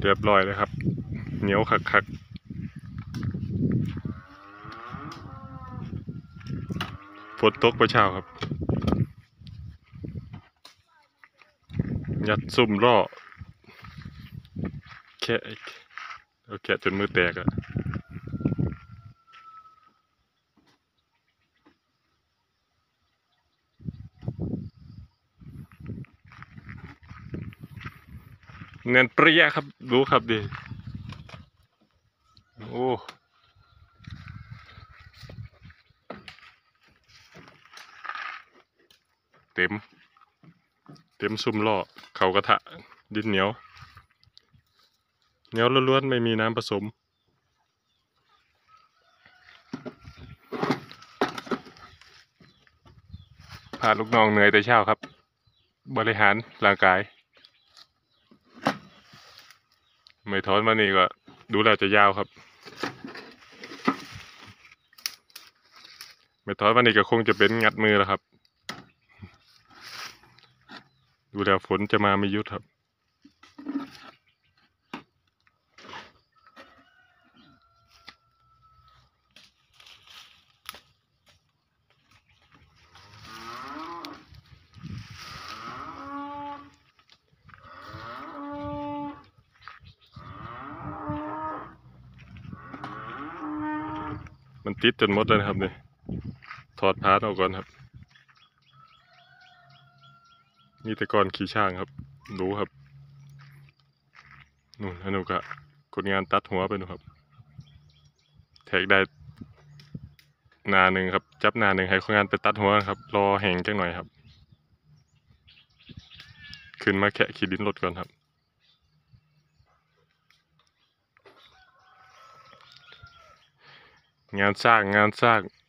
เรียบร้อยเลยครับเหนียวคักๆฝนตกไปเช้าครับยัดซุ่มล่อแค่เอาแกะจนมือแตกอะเนียนเปรี้ยครับดูครับดิโอ้เต็มซุ่มล่อเข่ากระทะดินเหนียวล้วนๆไม่มีน้ำผสมพาลูกน้องเหนื่อยแต่เช้าครับบริหารร่างกายไม่ถอนมานี่ก็ดูแลจะยาวครับไม่ถอนมานี่ก็คงจะเป็นงัดมือแล้วครับดูแล้วฝนจะมาไม่หยุดครับมันติดจนหมดเลยนะครับนี่ถอดพาร์ทออกก่อนครับมีแต่ก้อนขี้ช่างครับดูครับนู่นหนูกะคนงานตัดหัวไปนู่นครับแทกได้หนาหนึ่งครับจับหนาหนึ่งให้คนงานไปตัดหัวครับรอแห้งจังหน่อยครับขึ้นมาแคะขี้ดินรถก่อนครับงานสร้าง